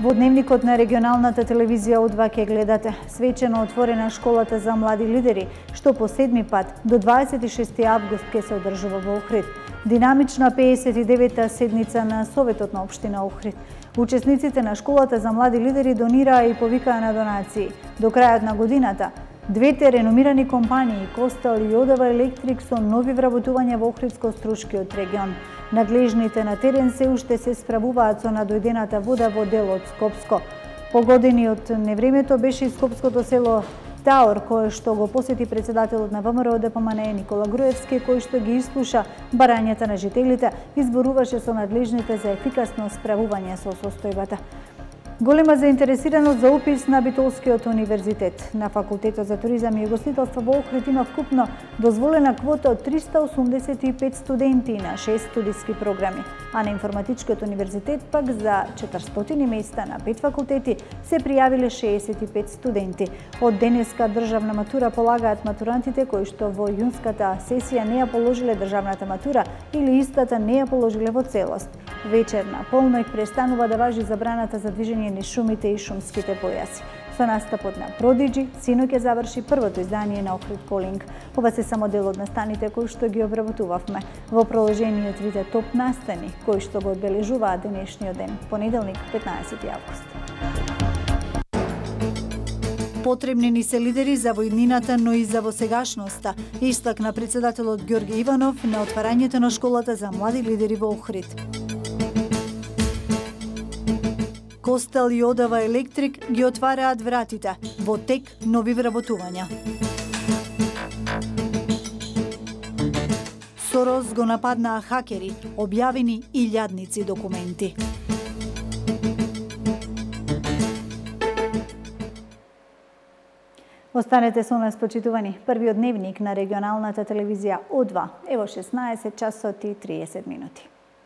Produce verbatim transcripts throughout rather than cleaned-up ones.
Во дневникот на регионалната телевизија О два ќе гледате свечено отворена школата за млади лидери, што по седми пат до дваесет и шести август ќе се одржува во Охрид. Динамична пеесет и девета седница на Советот на општина Охрид. Учесниците на школата за млади лидери донираа и повикаа на донации. До крајот на годината двете реномирани компании Костел и Одава Електрик со нови вработувања во Охридско-Струшкиот регион. Надлежните на терен се уште се справуваат со надојдената вода во делот Скопско. Погодени од невремето беше и скопското село Таор, кое што го посети председателот на ВМРО Д П М Н Никола Груевски, кој што ги изслуша барањата на жителите, изборуваше со надлежните за ефикасно справување со состојбата. Голема заинтересираност за упис на Битолскиот универзитет. На Факултетот за туризам и угостителство во Охрид има вкупно дозволена квота од триста осумдесет и пет студенти на шест студиски програми, а на Информатичкиот универзитет пак за четиристотини места на пет факултети се пријавиле шеесет и пет студенти. Од денеска државна матура полагаат матурантите кои што во јунската сесија не ја положиле државната матура или истата не ја положиле во целост. Вечерна полноќ престанува да важи забраната за движење низ шумите и шумските појаси. Со настапот на Продиджи, синоќ ќе заврши првото издание на Охрид Колинг. Ова се само дел од настаните кои што ги обработувавме во продолжение трите топ настани кои што го одбележуваат денешниот ден, понеделник, петнаесети август. Потребни ни се лидери за во иднината, но и за во сегашноста, истакна председателот Ѓорѓе Иванов на отварањето на школата за млади лидери во Охрид. Костел и Одава Електрик ги отвараат вратите, во тек нови вработувања. Сорос го нападнаа хакери, објавени илјадници документи. Останете со нас, почитувани. Првиот дневник на регионалната телевизија О два е во шеснаесет часот и триесет минути.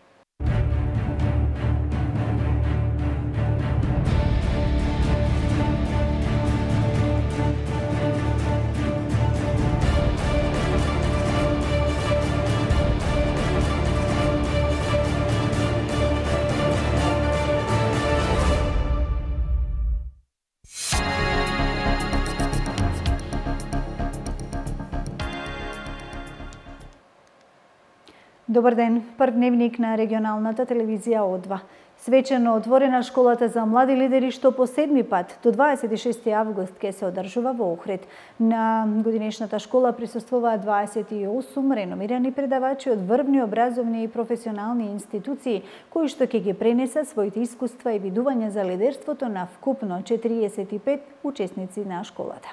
Добар ден, прв дневник на регионалната телевизија О два. Свечено отворена школата за млади лидери што по седми пат до дваесет и шести август ќе се одржува во Охрид. На годинешната школа присуствуваат дваесет и осум реномирани предавачи од врвни образовни и професионални институции кои што ќе ги пренесат своите искуства и видувања за лидерството на вкупно четириесет и пет учесници на школата.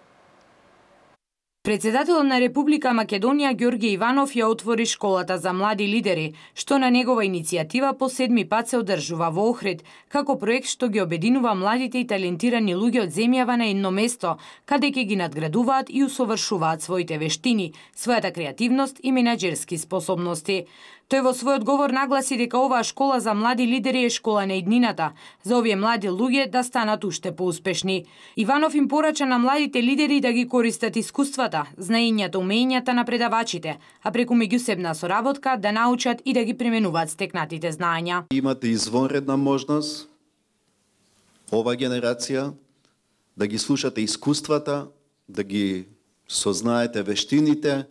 Председателот на Република Македонија Ѓорѓе Иванов ја отвори школата за млади лидери, што на негова иницијатива по седми пат се одржува во Охрид, како проект што ги обединува младите и талентирани луѓе од земјава на едно место, каде ќе ги надградуваат и усовршуваат своите вештини, својата креативност и менаџерски способности. Тој во својот говор нагласи дека оваа школа за млади лидери е школа на иднината, за овие млади луѓе да станат уште поуспешни. Иванов им порача на младите лидери да ги користат искуствата, знаењата, умењата на предавачите, а преку меѓусебна соработка да научат и да ги применуваат стекнатите знаења. Имате извонредна можност, ова генерација, да ги слушате искуствата, да ги сознаете вештините,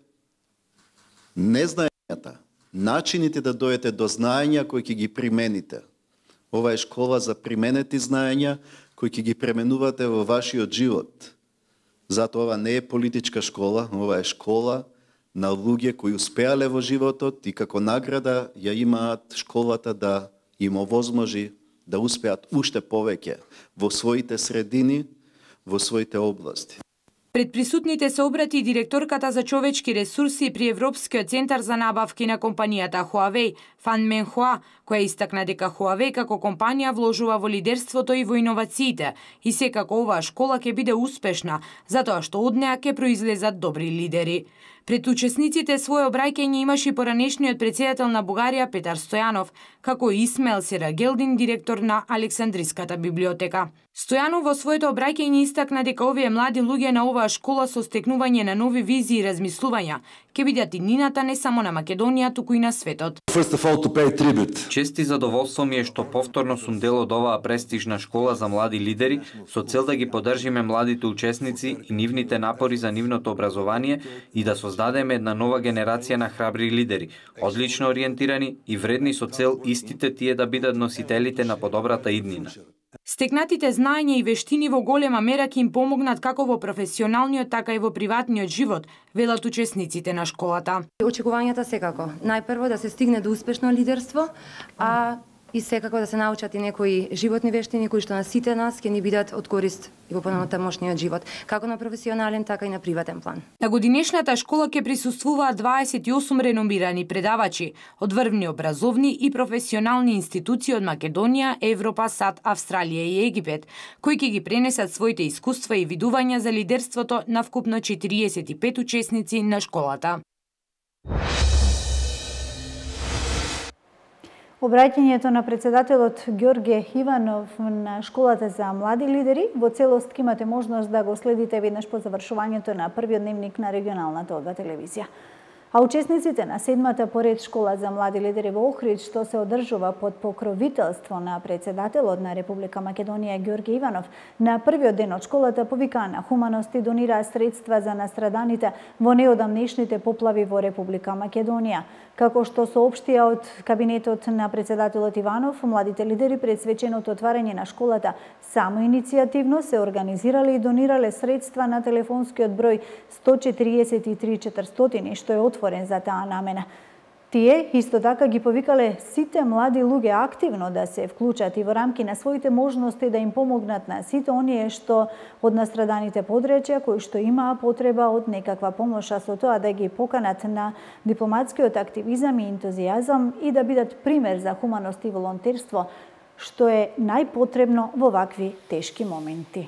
незнаењата, начините да дојдете до знаења кои ќе ги примените. Ова е школа за применети знаења кои ќе ги пременувате во вашиот живот. Затоа ова не е политичка школа, ова е школа на луѓе кои успеале во животот и како награда ја имаат школата да им овозможи да успеат уште повеќе во своите средини, во своите области. Пред присутните се обрати директорката за човечки ресурси при Европскиот центар за набавки на компанијата Huawei, Фан Менхуа, која истакна дека Huawei како компанија вложува во лидерството и во иновациите и секако оваа школа ќе биде успешна, затоа што од неа ќе произлезат добри лидери. Пред учесниците свое обраќање имаше и поранешниот претседател на Бугарија Петар Стојанов, како и Исмаел Серагелдин, директор на Александриската библиотека. Стојанов во своето обраќање истакна дека овие млади луѓе на оваа школа со стекнување на нови визии и размислувања ќе бидат иднината не само на Македонија, туку и на светот. Чести задоволство ми е што повторно сум дел од оваа престижна школа за млади лидери со цел да ги поддржиме младите учесници и нивните напори за нивното образование и да создадеме една нова генерација на храбри лидери, одлично ориентирани и вредни со цел истите тие да бидат носителите на подобрата иднина. Стекнатите знаења и вештини во голема мера ќе им помогнат како во професионалниот, така и во приватниот живот, велат учесниците на школата. Очекувањата секако. Најпрво да се стигне до успешно лидерство, а и секако да се научат и некои животни вештини кои што на сите нас ќе ни бидат од корист и во понатамошниот живот, како на професионален, така и на приватен план. На годинешната школа ќе присуствуваат дваесет и осум реномирани предавачи од врвни образовни и професионални институции од Македонија, Европа, САД, Австралија и Египет, кои ќе ги пренесат своите искуства и видувања за лидерството на вкупно четириесет и пет учесници на школата. Обраќањето на председателот Ѓорге Иванов на школата за млади лидери во целост имате можност да го следите веднаш по завршувањето на првиот дневник на регионалната О два телевизија. А учесниците на седмата поред школа за млади лидери во Охрид, што се одржува под покровителство на председателот на Република Македонија Ѓорге Иванов, на првиот ден од школата повикаа на хуманост и донираа средства за настраданите во неодамнешните поплави во Република Македонија. Како што соопштија од кабинетот на председателот Иванов, младите лидери пред свеченото отварање на школата само иницијативно се организирале и донирале средства на телефонскиот број сто четириесет и три четиристотини, што е отворен за таа намена. Тие исто така ги повикале сите млади луѓе активно да се вклучат и во рамки на своите можности да им помогнат на сите оние што од настраданите подречја кои што имаа потреба од некаква помош, а со тоа да ги поканат на дипломатскиот активизам и ентузијазам и да бидат пример за хуманост и волонтерство, што е најпотребно во вакви тешки моменти.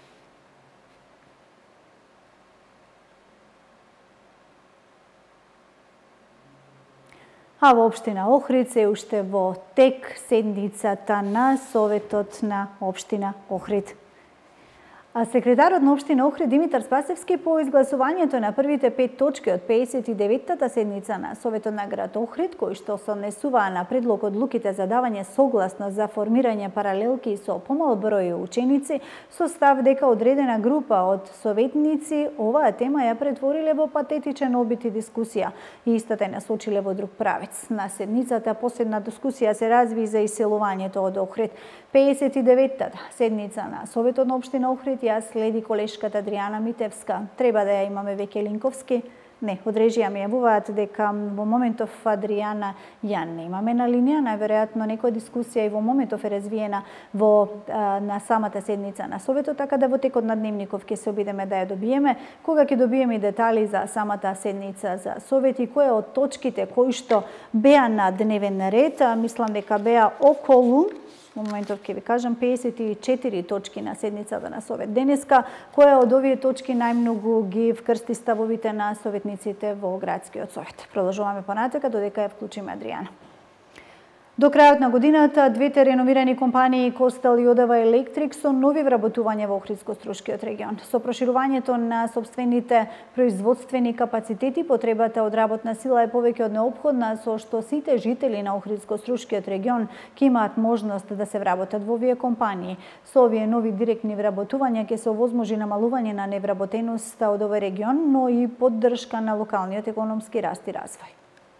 А во општина Охрид се уште во тек седницата на Советот на општина Охрид. А секретарот на општина Охрид Димитар Спасевски по изгласувањето на првите пет точки од пеесет и деветата седница на Советот на град Охрид, кои што се однесуваа на предлог одлуките за давање согласност за формирање паралелки со помал број ученици, со став дека одредена група од советници оваа тема ја претвориле во патетичен обид и дискусија и истата ја насочиле во друг правец. На седницата последна дискусија се разви за иселувањето од Охрид. пеесет и деветата седница на Советот на општина Охрид ја следи колешката Адријана Митевска. Треба да ја имаме веќе Линковски? Не, од режија ми јавуваат дека во моментов Адријана ја не имаме на линија. Најверојатно некоја дискусија и во моментов е развиена во, а, на самата седница на Советот, така да во текот на дневников ќе се обидеме да ја добиеме. Кога ќе добиеме детали за самата седница за Совет и кои од точките кои што беа на дневен ред, мислам дека беа околу во моментов ќе ви кажам пеесет и четири точки на седницата на Совет денеска, која од овие точки најмногу ги вкрсти ставовите на советниците во градскиот совет. Продолжуваме понатака додека ја вклучиме Адријана. До крајот на годината, двете реномирани компании Костел и Одава Електрик со нови вработувања во Охридско-Струшкиот регион. Со проширувањето на сопствените производствени капацитети, потребата од работна сила е повеќе од неопходна, со што сите жители на Охридско-Струшкиот регион ќе имаат можност да се вработат во овие компании. Со овие нови директни вработувања ќе се овозможи намалување на невработеноста од овој регион, но и поддршка на локалниот економски раст и развој.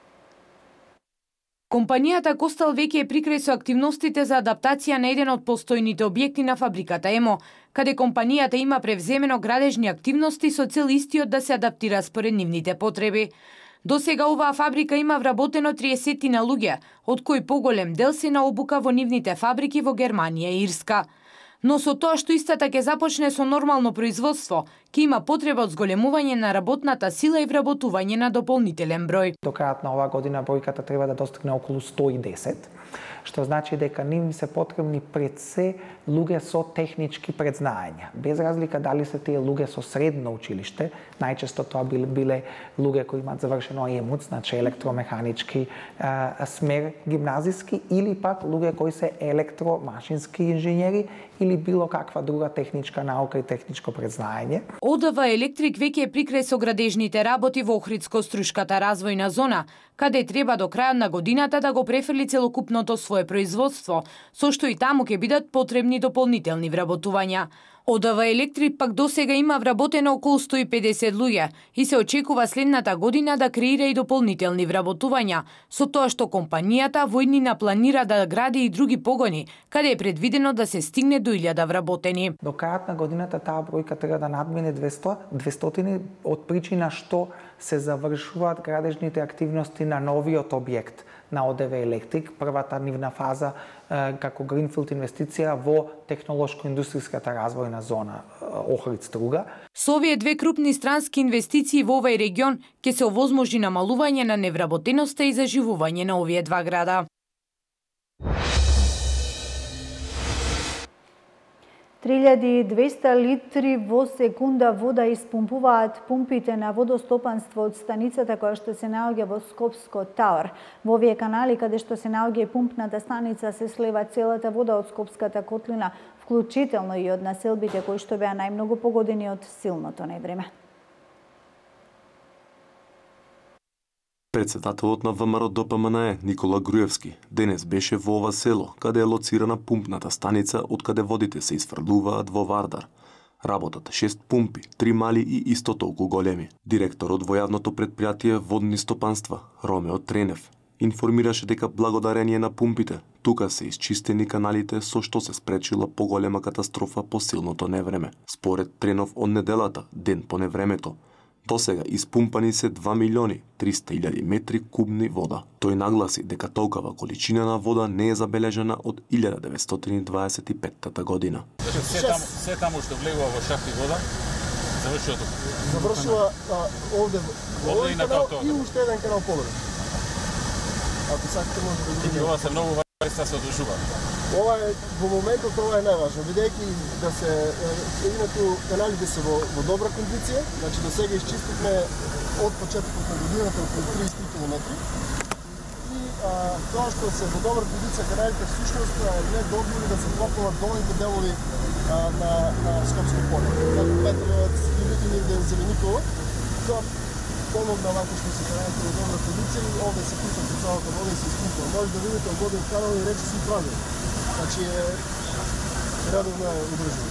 Компанијата Костел веќе е прикрај со активностите за адаптација на еден од постојните објекти на фабриката ЕМО, каде компанијата има превземено градежни активности со цел истиот да се адаптира според нивните потреби. До сега оваа фабрика има вработено триесет на луѓе, од кои поголем дел се на обука во нивните фабрики во Германија и Ирска. Но со тоа што истата ќе започне со нормално производство, ќе има потреба од зголемување на работната сила и вработување на дополнителен број. До крајот на оваа година бројката треба да достигне околу сто и десет, што значи дека нив се потребни пред се луѓе со технички предзнаења. Без разлика дали се тие луѓе со средно училиште, најчесто тоа биле, биле луѓе кои имаат завршено ЕМУЦ, значи електромеханички а, смер гимназиски, или пак луѓе кои се електромашински инженери или било каква друга техничка наука и техничко предзнаење. ОДВ Електрик веќе е прикрај со градежните работи во Охридско-Струшката развојна зона, каде треба до крајот на годината да го префрли целокупното свое производство, со што и таму ќе бидат потребни дополнителни вработувања. ОДВ Електрик пак досега има вработено околу сто и педесет луѓе и се очекува следната година да креира и дополнителни вработувања, со тоа што компанијата во иднина планира да гради и други погони, каде е предвидено да се стигне до илјада вработени. До крајот на годината таа бројка треба да надмине двесто, двестотини од причина што се завршуваат градежните активности на новиот објект на ОДВ Електрик, првата нивна фаза е, како гринфилд инвестиција во технолошко-индустријската развојна зона Охрид-Струга. Со овие две крупни странски инвестиции во овој регион ќе се овозможи намалување на невработеноста и заживување на овие два града. три илјади и двесте литри во секунда вода испумпуваат пумпите на водостопанство од станицата која што се наоѓа во Скопско Тауер. Во овие канали каде што се наоѓа и пумпната станица се слева целата вода од Скопската котлина, вклучително и од населбите кои што беа најмногу погодени од силното невреме. Председателот на ВМРО Д П М Н Е Никола Груевски денес беше во ова село, каде е лоцирана пумпната станица од каде водите се изфрлуваат во Вардар. Работат шест пумпи, три мали и исто толку големи. Директорот во јавното претпријатие Водни стопанства Ромео Тренев информираше дека благодарение на пумпите тука се исчистени каналите со што се спречила поголема катастрофа по силното невреме. Според Тренов од неделата, ден по невремето, досега испумпани се два милиони триста илјади метри кубни вода. Тој нагласи дека толкова количина на вода не е забележана од илјада деветстотини дваесет и петта година. Се таму, се таму што влегува во шахти вода, завршува тука. Завршува овде, овде и на канал и уште еден канал поле. Ако сакате може да го видите. Ова се многу важно се одржува. Ова е во моментот ова е најважно, бидејќи да се инаку каналите се во, во добра кондиција, значи до сега изчистивме од почетокот на годината околу триесет километри. И а, тоа што се во добра кондиција каналите всушност не добили да се попнуваат долните делови а, на, на Скопско поле. Како Петровец, Илитин и Зеленикова, тоа помогна вака што се каналите во добра кондиција и овде се пуша по целата вода и се испумпува. Може да видите вода од канал и рече си празни. Значи е редовно е одржано.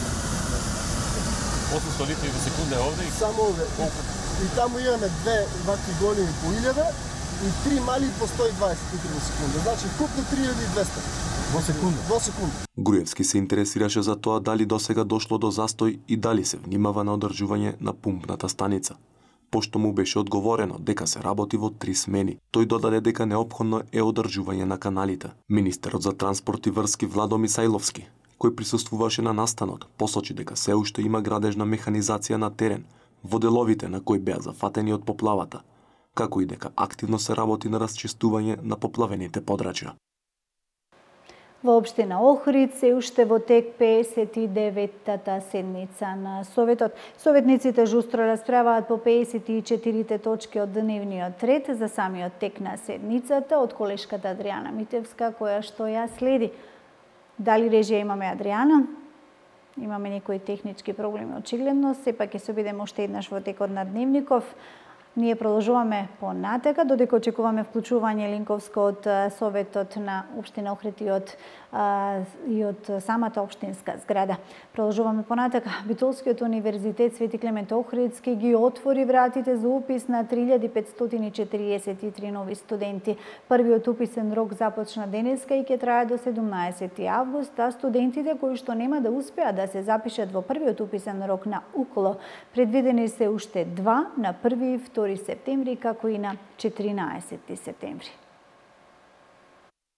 осумсто литри во секунда е овде и само овде. И таму имаме две вакви големи по илјада и три мали по сто и дваесет литри во секунда. Значи купно три илјади и двесте во секунда. Во секунда. Груевски се интересираше за тоа дали досега дошло до застој и дали се внимава на одржување на пумпната станица. Пошто му беше одговорено дека се работи во три смени. Тој додаде дека неопходно е одржување на каналите. Министерот за транспорт и врски Владо Мисајловски, кој присуствуваше на настанот, посочи дека се уште има градежна механизација на терен во деловите на кои беа зафатени од поплавата, како и дека активно се работи на расчистување на поплавените подрачја. Во општина Охрид се уште во тек пеесет и деветата седница на Советот. Советниците жустро расправаат по пеесет и четирите точки од дневниот ред за самиот тек на седницата од колешката Адријана Митевска, која што ја следи. Дали режија имаме Адријана? Имаме некои технички проблеми очигледно, сепак ќе се обидеме уште еднаш во текот на дневников. Ние продолжуваме понатака, додека очекуваме вклучување Линковско од Советот на Општина Охрид и од, и од самата општинска зграда. Продолжуваме понатака. Битолскиот универзитет Свети Климент Охридски ги отвори вратите за упис на три илјади петстотини четириесет и три нови студенти. Првиот уписен рок започна денеска и ќе трае до седумнаесети август, а студентите кои што нема да успеат да се запишат во првиот уписен рок на УКЛО, предвидени се уште два на први и втори втори септември, како и на четиринаесети септември.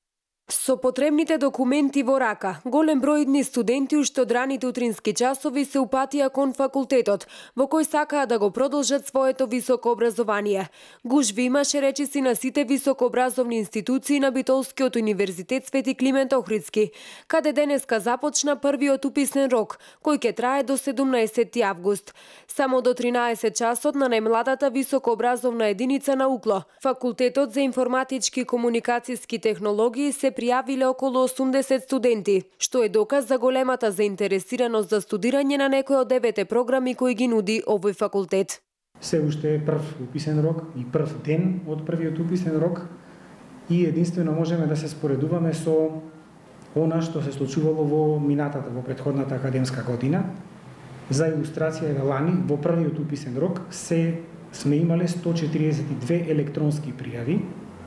Со потребните документи во рака, голем број идни студенти уште од раните утрински часови се упатија кон факултетот, во кој сакаа да го продолжат своето високо образование. Гужви имаше, речиси, на сите високообразовни институции на Битолскиот универзитет Свети Климент Охридски, каде денеска започна првиот уписен рок, кој ќе трае до седумнаесети август. Само до тринаесет часот на најмладата високообразовна единица на УКЛО, Факултетот за информатички и комуникацијски технологии, се пријавиле околу осумдесет студенти, што е доказ за големата заинтересираност за студирање на некој од девете програми кои ги нуди овој факултет. Се уште е прв уписен рок и прв ден од првиот уписен рок и единствено можеме да се споредуваме со она што се случувало во минатата, во претходната академска година. За илустрација лани во првиот уписен рок се сме имале сто четириесет и две електронски пријави,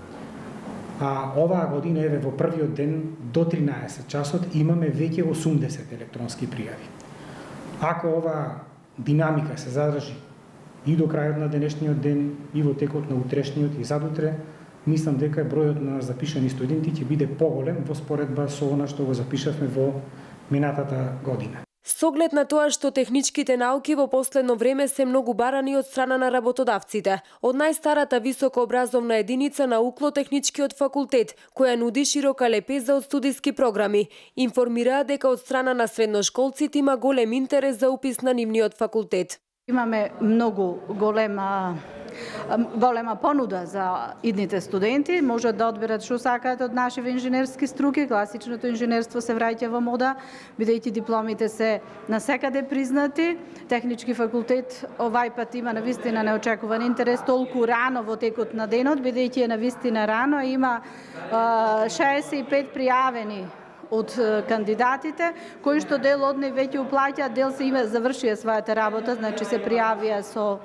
а оваа година, еве, во првиот ден до тринаесет часот имаме веќе осумдесет електронски пријави. Ако оваа динамика се задржи и до крајот на денешниот ден, и во текот на утрешниот и задутре, мислам дека бројот на запишани студенти ќе биде поголем во споредба со она што го запишавме во минатата година. С оглед на тоа што техничките науки во последно време се многу барани од страна на работодавците, од најстарата високообразовна единица на УКЛО Техничкиот факултет, која нуди широка лепеза од студиски програми, информираа дека од страна на средношколците има голем интерес за упис на нивниот факултет. Имаме многу голема голема понуда за идните студенти, можат да одберат што сакаат од нашиве инженерски струки. Класичното инженерство се враќа во мода, бидејќи дипломите се насекаде признати. Технички факултет овај пат има навистина неочекуван интерес толку рано во текот на денот, бидејќи е навистина рано, има шеесет и пет пријавени од кандидатите, кои што дел од нив веќе уплаќаат, дел се има завршија својата работа, значи се пријавија со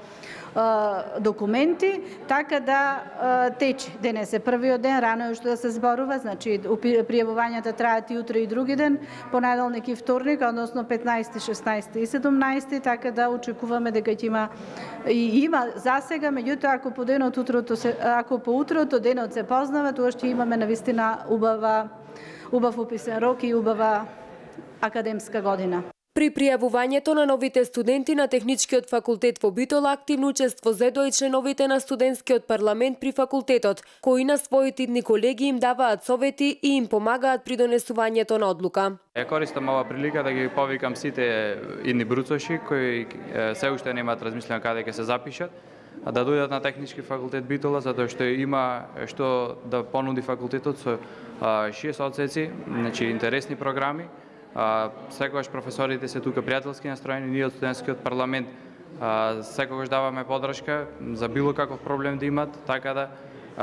документи, така да тече. Денес е првиот ден, рано е уште да се зборува, значи пријавувањата траат и утре и други ден, понеделник и вторник, односно петнаесети, шеснаесети и седумнаесети, така да очекуваме дека ќе има и има засега, меѓутоа ако по денот утрото се, ако по утрото денот се познава, тоа ќе имаме навистина убава убав уписен рок и убава академска година. При пријавувањето на новите студенти на Техничкиот факултет во Битола активно учество зедоа и членовите на студентскиот парламент при факултетот, кои на своите идни колеги им даваат совети и им помагаат при донесувањето на одлука. Ја користам ова прилика да ги повикам сите идни бруцоши кои се уште немаат размислено каде ќе се запишат, да дојдат на Технички факултет Битола, затоа што има што да понуди факултетот со шест одсеци, значи интересни програми. Секогаш професорите се тука пријателски настроени, ние од студентскиот парламент секогаш даваме подршка за било каков проблем да имат, така да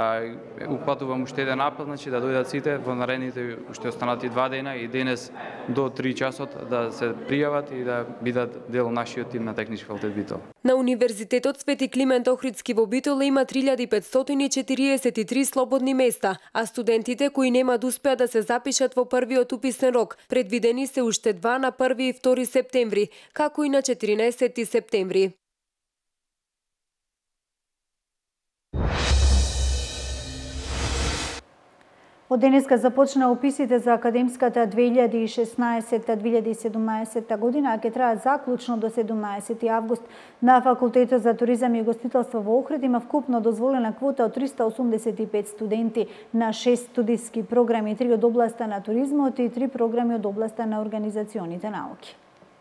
упатувам уште еден апел, значи да дојдат сите во наредните уште останати два дена и денес до три часот да се пријават и да бидат дел од нашиот тим на Технички факултет Битола. На Универзитетот Свети Климент Охридски во Битола има три илјади петстотини и четириесет и три слободни места, а студентите кои нема да успеат да се запишат во првиот уписен рок, предвидени се уште два на први и втори септември, како и на четиринаесети септември. Од денеска започна уписите за академската две илјади и шеснаесетта - две илјади и седумнаесетта година, а ќе траат заклучно до седумнаесети август. На Факултетот за туризам и гостителство во Охрид има вкупно дозволена квота од триста осумдесет и пет студенти на шест студиски програми, три од областа на туризмот и три програми од областа на организационите науки.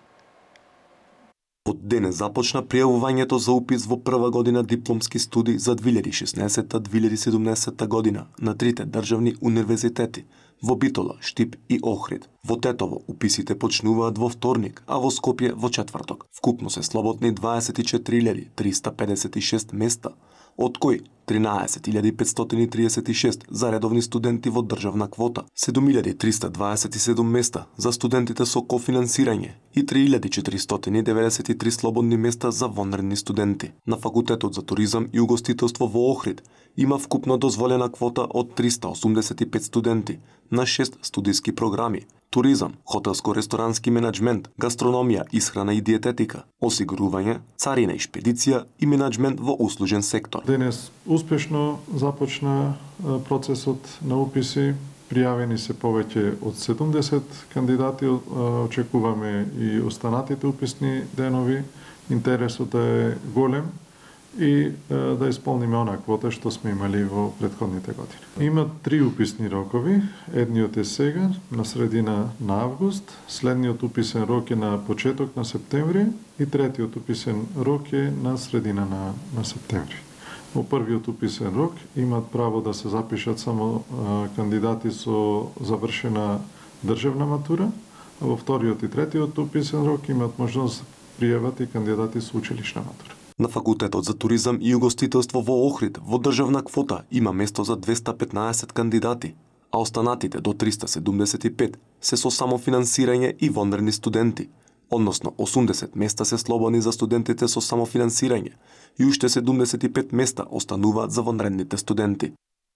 Од денес започна пријавувањето за упис во прва година дипломски студии за две илјади и шеснаесетта - две илјади и седумнаесетта година на трите државни универзитети во Битола, Штип и Охрид. Во Тетово уписите почнуваат во вторник, а во Скопје во четврток. Вкупно се слободни дваесет и четири илјади триста педесет и шест места, од кои тринаесет илјади петстотини триесет и шест за редовни студенти во државна квота, седум илјади триста дваесет и седум места за студентите со кофинансирање и три илјади четиристотини деветдесет и три слободни места за вонредни студенти. На Факултетот за туризам и угостителство во Охрид има вкупно дозволена квота од триста осумдесет и пет студенти на шест студиски програми: туризам, хотелско-ресторански менаџмент, гастрономија, исхрана и диететика, осигурување, царина и шпедиција и менаџмент во услужен сектор. Денес успешно започна процесот на уписи пријавени се повеќе од седумдесет кандидати, очекуваме и останатите уписни денови. Интересот е голем и да исполниме она квота што сме имали во претходните години. Има три уписни рокови. Едниот е сега, на средина на август, следниот уписен рок е на почеток на септември и третиот уписен рок е на средина на, на септември. Во првиот уписен рок имаат право да се запишат само а, кандидати со завршена државна матура, а во вториот и третиот уписен рок имаат можност пријават и кандидати со училишна матура. На Факултетот за туризам и угостителство во Охрид во државна квота има место за двеста петнаесет кандидати, а останатите до триста седумдесет и пет се со самофинансирање и вонредни студенти, односно осумдесет места се слободни за студентите со самофинансирање и уште седумдесет и пет места остануваат за вонредните студенти.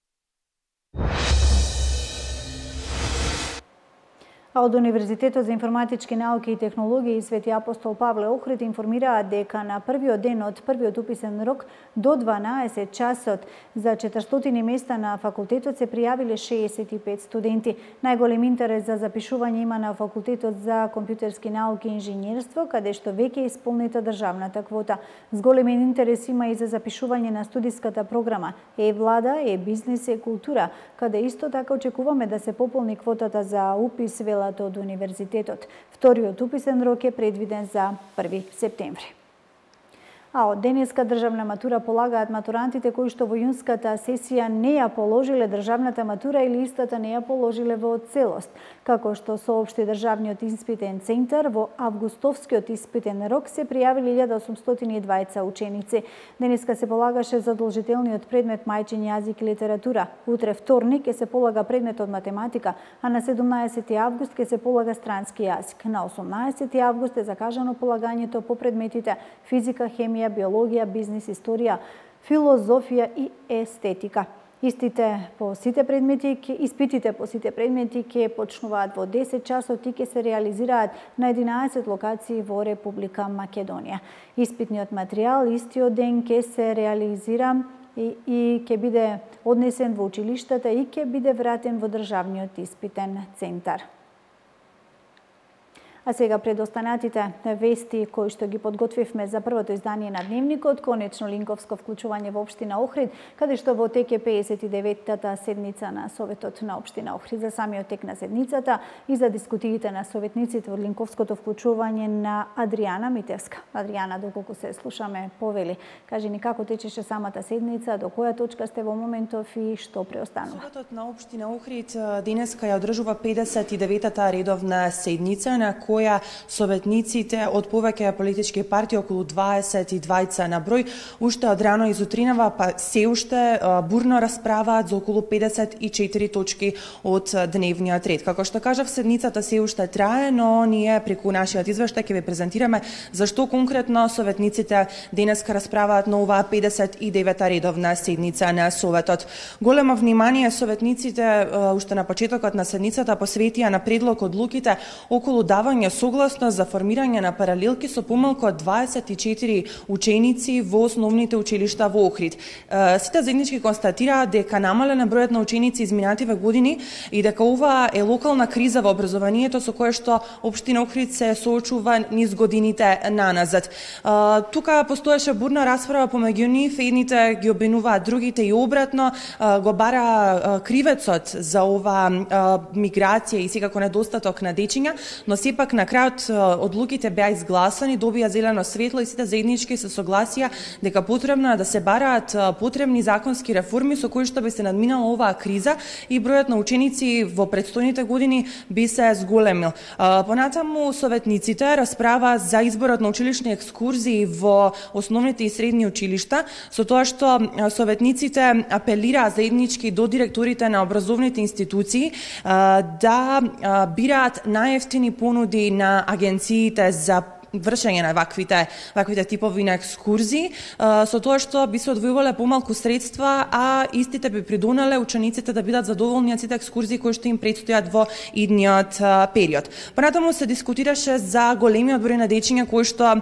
А од Универзитетот за информатички науки и технологии Свети Апостол Павле Охрид информираат дека на првиот ден од првиот уписен рок до дванаесет часот за четиристотини места на факултетот се пријавиле шеесет и пет студенти. Најголем интерес за запишување има на Факултетот за компјутерски науки и инженерство, каде што веќе е исполнета државната квота. С голем интерес има и за запишување на студиската програма Е-влада, Е-бизнис, Е-култура, каде исто така очекуваме да се пополни квотата за упис вела од универзитетот. Вториот уписен рок е предвиден за први септември. А од денеска државна матура полагаат матурантите кои што во јунската сесија не ја положиле државната матура или истата не ја положиле во целост. Како што соопшти државниот испитен центар, во августовскиот испитен рок се пријавили илјада осумстотини и дваесет ученици. Денеска се полагаше задолжителниот предмет мајчин јазик и литература. Утре вторник ќе се полага предметот математика, а на седумнаесети август ќе се полага странски јазик. На осумнаесети август е закажано полагањето по предметите физика, хемија, биологија, бизнис, историја, филозофија и естетика. Истите по сите предмети, испитите по сите предмети ќе почнуваат во десет часот и ќе се реализираат на единаесет локации во Република Македонија. Испитниот материјал истиот ден ќе се реализира и, и ќе биде однесен во училиштата и ќе биде вратен во државниот испитен центар. А сега пред останатите вести кои што ги подготвивме за првото издание на Дневникот, конечно линковско вклучување во општина Охрид, каде што во тек е пеесет и деветата седница на Советот на општина Охрид. За самиот тек на седницата и за дискутиите на советниците од линковското вклучување на Адријана Митевска. Адријана, доколку се слушаме, повели. Кажи ни како течеше самата седница, до која точка сте во моментов и што преостанува? Советот на општина Охрид денеска ја одржува педесет и деветата редовна седница на која советниците од повеќе политички партии, околу дваесет и двајца на број, уште од рано изутринава, па се уште бурно расправаат за околу педесет и четири точки од дневниот ред. Како што кажав, седницата се уште трае, но ние преку нашиот извештај ќе ви презентираме зашто конкретно советниците денеска расправаат на оваа педесет и девета редовна седница на Советот. Големо внимание советниците уште на почетокот на седницата посветија на предлог одлуките околу давање согласност за формирање на паралелки со помалку од дваесет и четири ученици во основните училишта во Охрид. Сите заеднички констатираат дека намален бројот на ученици изминативе години и дека ова е локална криза во образованието со кое што општина Охрид се соочува низ годините наназад. Тука постоеше бурна расправа помеѓу нив, едните ги обвинуваат другите и обратно, го бара кривецот за ова миграција и секако недостаток на дечиња, но сепак на крајот одлуките беа изгласани, добија зелено светло и сите заеднички се согласија дека потребно е да се бараат потребни законски реформи со кои што би се надминала оваа криза и бројот на ученици во претстојните години би се зголемил. Понатаму советниците расправа за изборот на училишни екскурзии во основните и средни училишта, со тоа што советниците апелираа заеднички до директорите на образовните институции да бираат најевтини понуди на агенциите за вршење на ваквите ваквите типови на екскурзии, со тоа што би се одвојувале помалку средства, а истите би придонеле учениците да бидат задоволни од сите екскурзии кои што им предстојат во идниот период. Понатаму се дискутираше за големиот број на дечиња кои што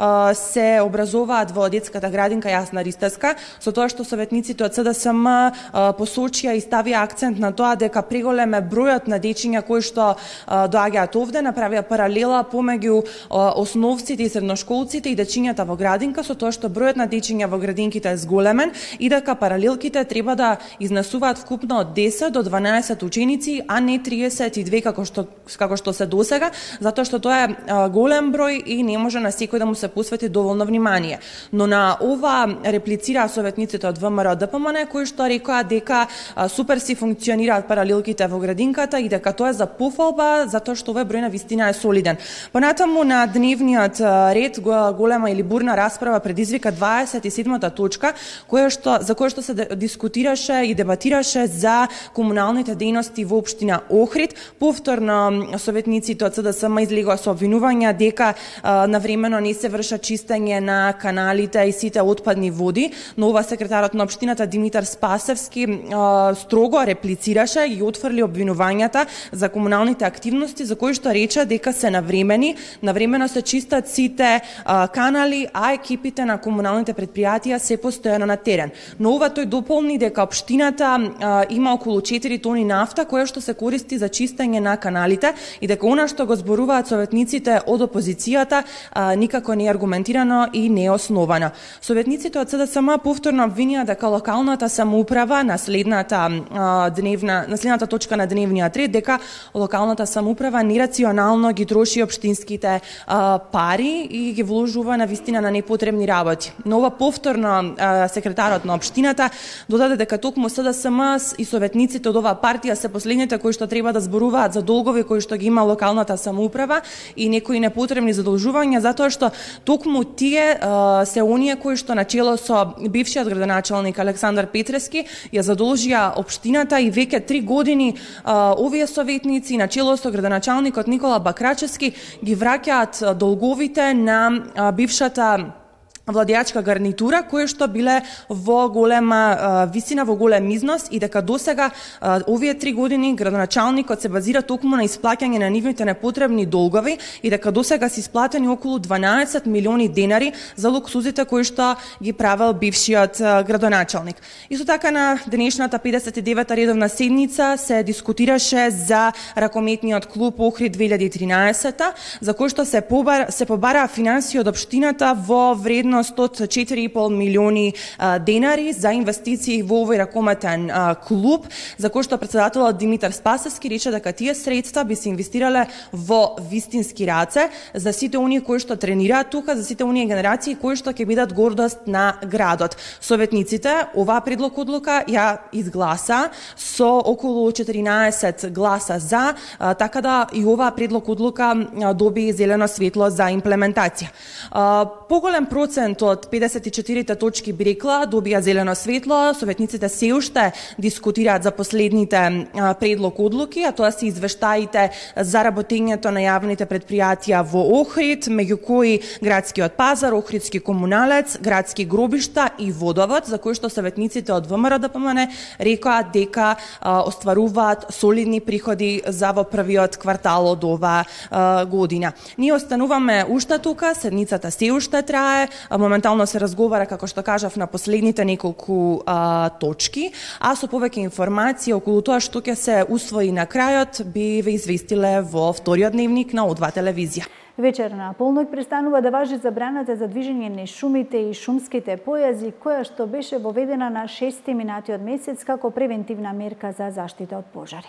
се образуваат во детската градинка Јасна Ристевска, со тоа што советниците од С Д С М посочија и ставија акцент на тоа дека преголем е бројот на дечиња кои што доаѓаат овде, направија паралела помеѓу основците и средношколците и дечињата во градинка, со тоа што бројот на дечиња во градинките е зголемен и дека паралелките треба да изнесуваат вкупно од десет до дванаесет ученици, а не триесет и две како што како што се досега, затоа што тоа е голем број и не може на секој да му се посвети доволно внимание. Но на ова реплицира советниците од В М Р Д П М Н кои што рекоа дека супер си функционираат паралелките во градинката и дека тоа е за пофалба затоа што овој број на вистина е солиден. Понатаму на дневниот ред голема или бурна расправа предизвика дваесет и седмата точка, која што за која што се дискутираше и дебатираше за комуналните дејности во општина Охрид. Повторно советниците од С Д С М излегоа со обвинувања дека навремено не се вршат чистење на каналите и сите отпадни води, но ова секретарот на општината Димитар Спасевски строго реплицираше и отфрли обвинувањата за комуналните активности за кои што рече дека се навремени, навремено се чистат сите канали, а екипите на комуналните предпријатија се постојано на терен. Но ова тој дополни дека општината има околу четири тони нафта која што се користи за чистење на каналите и дека она што го зборуваат советниците од опозицијата никако не е аргументирано и не е основано. Советниците од С Д С М повторно обвинија дека локалната самоуправа на следната дневна на следната точка на дневниот ред дека локалната самоуправа нерационално ги троши општинските а, пари и ги вложува на вистина на непотребни работи. Но ова повторно а, секретарот на општината додаде дека токму С Д С М и советниците од оваа партија се последните кои што треба да зборуваат за долгови кои што ги има локалната самоуправа и некои непотребни задолжувања, затоа што токму тие а, се оние кои што начело со бившиот градоначалник Александар Петрески ја задолжија општината и веќе три години а, овие советници начело со градоначалникот Никола Бакрачевски ги враќаат долговите на а, бившата владеачка гарнитура кои што биле во голема а, висина, во голем износ и дека досега а, овие три години градоначалникот се базира токму на исплаќање на нивните непотребни долгови и дека досега се исплатени околу дванаесет милиони денари за луксузите кои што ги правел бившиот а, градоначалник. Исто така на денешната педесет и девета редовна седница се дискутираше за ракометниот клуб Охрид две илјади и тринаесета, за кој што се побара се побара финансии од општината во вредност од четири и пол милиони а, денари за инвестиции во овој ракометен а, клуб, за кој што председателот Димитар Спасевски рече дека тие средства би се инвестирале во вистински раце за сите оние кои што тренираат тука, за сите оние генерации кои што ќе бидат гордост на градот. Советниците оваа предлог одлука ја изгласа со околу четиринаесет гласа за, а, така да и оваа предлог одлука а, доби зелено светло за имплементација. А, поголем процент од педесет и четирите точки би рекла добија зелено светло. Советниците се уште дискутираат за последните а, предлог одлуки, а тоа се извештаите за работењето на јавните предпријатија во Охрид, меѓу кои градскиот пазар, Охридски комуналец, градски гробишта и водовод, за кои што советниците од В М Р Д П М Н рекоа дека а, остваруваат солидни приходи за во првиот квартал од ова а, година. Ние остануваме уште тука, седницата се уште трае, моментално се разговара, како што кажав, на последните неколку а, точки, а со повеќе информации околу тоа што ќе се усвои на крајот би ве известиле во вториот дневник на О два телевизија. Вечер на полнок престанува да важи забраната за движење низ шумите и шумските појази, која што беше воведена на шести минатиот месец како превентивна мерка за заштита од пожари.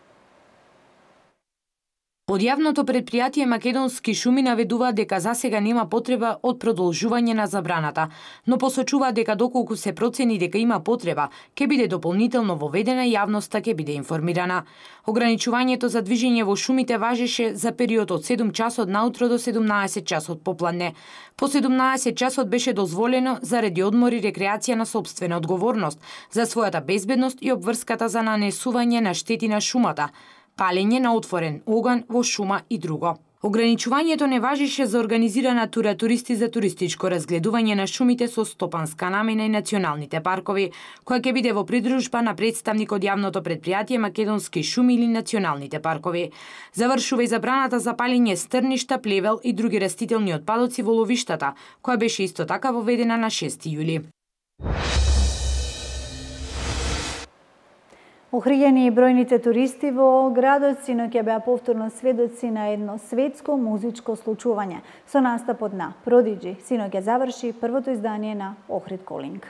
Од јавното предпријатие Македонски шуми наведува дека засега нема потреба од продолжување на забраната, но посочува дека доколку се процени дека има потреба, ќе биде дополнително воведена и јавноста ќе биде информирана. Ограничувањето за движење во шумите важеше за период од седум часот наутро до седумнаесет часот попладне. По седумнаесет часот беше дозволено заради одмор и рекреација на сопствена одговорност, за својата безбедност и обврската за нанесување на штети на шумата, палење на отворен оган во шума и друго. Ограничувањето не важише за организирана тура туристи за туристичко разгледување на шумите со стопанска намена и националните паркови, која ќе биде во придружба на представник од јавното претпријатие Македонски шуми или националните паркови. Завршува и забраната за палење стрништа, плевел и други растителни отпадоци во ловиштата, која беше исто така воведена на шести јули. Охријани и бројните туристи во градот синоќа беа повторно сведоци на едно светско музичко случување. Со настапот на Продиджи синоќа заврши првото издание на Охрид Колинг.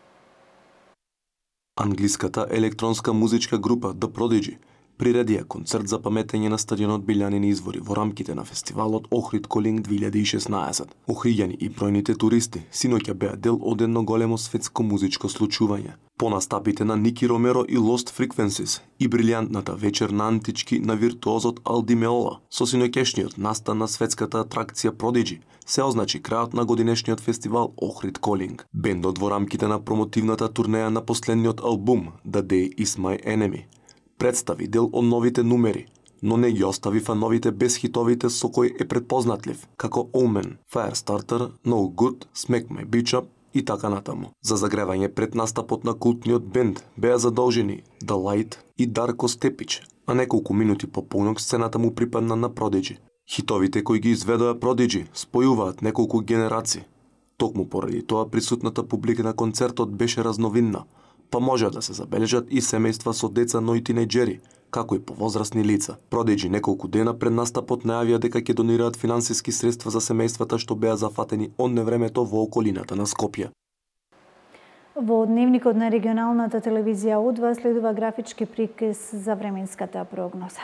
Англиската електронска музичка група The Prodigy приредија концерт за паметење на стадионот Билјанини извори во рамките на фестивалот Охрид Колинг две илјади и шеснаесет. Охријани и бројните туристи синоќа беа дел од едно големо светско музичко случување. По настапите на Ники Ромеро и Lost Frequencies и брилјантната вечер на антички на виртуозот Алди Меола со синоќешниот настан на светската атракција Prodigy се означи крајот на годинешниот фестивал Охрид Колинг. Бендот во рамките на промотивната турнеја на последниот албум The Day Is My Enemy представи дел од новите numери, но не ги остави фановите без хитовите со кои е предпознатлив, како Omen, Firestarter, No Good, Smack My Bitch Up и така натаму. За загревање пред настапот на култниот бенд беа задолжени The Light и Дарко Степич, а неколку минути по-понок сцената му припадна на Prodigy. Хитовите кои ги изведоа Prodigy спојуваат неколку генерации. Токму поради тоа присутната публика на концертот беше разновидна, па може да се забележат и семејства со деца, но и тинејџери, како и повозрасни лица. Prodigy неколку дена пред настапот најавија дека ќе донираат финансиски средства за семејствата што беа зафатени од невремето во околината на Скопје. Во дневникот на регионалната телевизија Удва следува графички приказ за временската прогноза.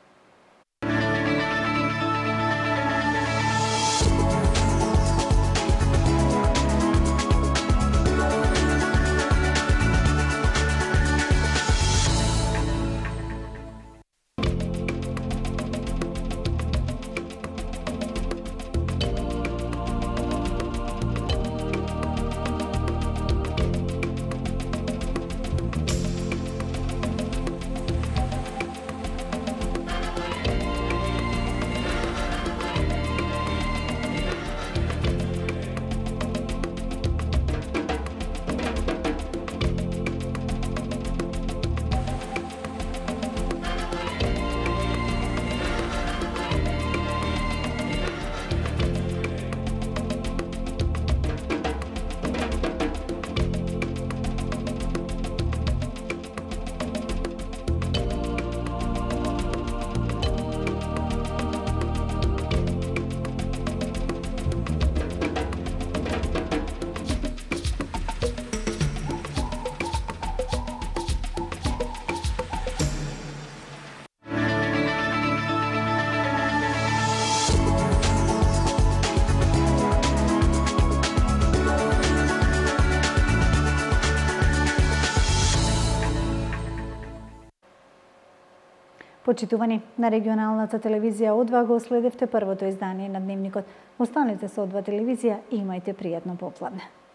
Почитувани, на регионалната телевизија Одва го следевте првото издание на Дневникот. Останете со Одва телевизија и имајте пријатно попладне.